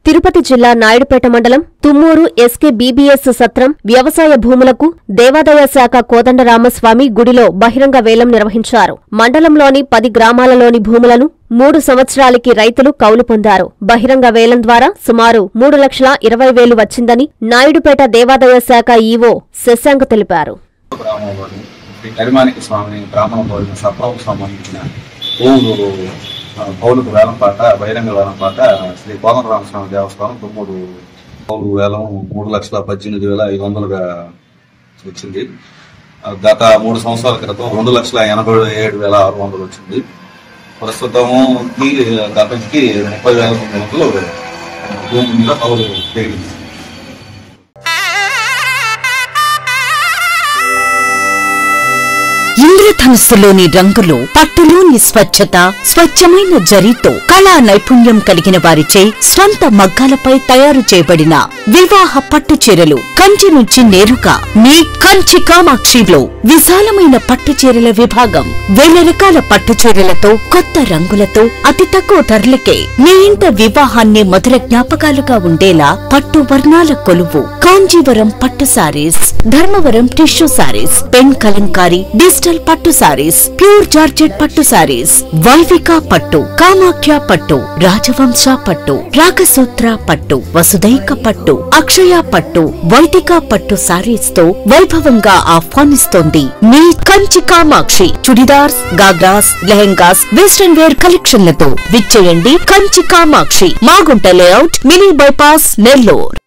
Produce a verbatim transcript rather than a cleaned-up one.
తిరుపతి జిల్లా నాయుడుపేట మండలం Tummuru SK BBS సత్రం వ్యవసాయ భూములకు దేవాదాయ శాఖ కోదండరామస్వామి గుడిలో బహిరంగ వేలం నిర్వహించారు. మండలంలోని పది గ్రామాలలోని భూములను మూడు సంవత్సరాలకి రైతులు కౌలు పొందారు. బహిరంగ వేలం ద్వారా సుమారు మూడు లక్షల ఇరవై వేలు వచ్చిందని నాయుడుపేట దేవాదాయ శాఖ ఈవో శశాంక్ తెలిపారు. కౌలుకు వేలంపాట బహిరంగ వేలంపాట శ్రీ కోదండరామస్వామి దేవస్థానం తొమ్మిది కౌలు వేలం మూడు లక్షల పద్దెనిమిది వేల ఐదు వందలుగా వచ్చింది. గత మూడు సంవత్సరాల క్రితం రెండు లక్షల ఎనభై ఏడు వేల ఆరు వందలు వచ్చింది. ప్రస్తుతము గతంకి ముప్పై వేల తొమ్మిది వందలు భూమి మీద కౌలు తేలింది. ఇంద్రధనుస్సులోని రంగులు, పట్టులోని స్వచ్ఛత, స్వచ్ఛమైన జరీతో కళా నైపుణ్యం కలిగిన వారిచే స్వంత మగ్గాలపై తయారు చేయబడిన వివాహ పట్టు చీరలు కంచి నుంచి నేరుగా మీ కంచి కామాక్షిలో విశాలమైన పట్టు చీరల విభాగం. వేల రకాల పట్టు చీరలతో కొత్త రంగులతో అతి తక్కువ ధరలకే మీ ఇంట వివాహాన్ని మధుర జ్ఞాపకాలుగా ఉండేలా పట్టు వర్ణాల కొలువు కాంజీవరం పట్టు saris, Dharmavaram tissue saris, pen kalamkari, digital పట్టు సారీస్, ప్యూర్ జార్జెట్ పట్టు సారీస్, వైవిక పట్టు, కామాఖ్య పట్టు, రాజవంశ పట్టు, రాగసూత్ర పట్టు, వసుదైక పట్టు, అక్షయ పట్టు, వైదిక పట్టు సారీస్ తో వైభవంగా ఆహ్వానిస్తోంది మీ కంచి కామాక్షి. చుడిదార్స్, గాగ్రాస్, లెహెంగాస్, వెస్టర్న్ వేర్ కలెక్షన్లతో విచ్చేయండి Kanchi Kamakshi, Magunta layout, mini bypass, Nellore.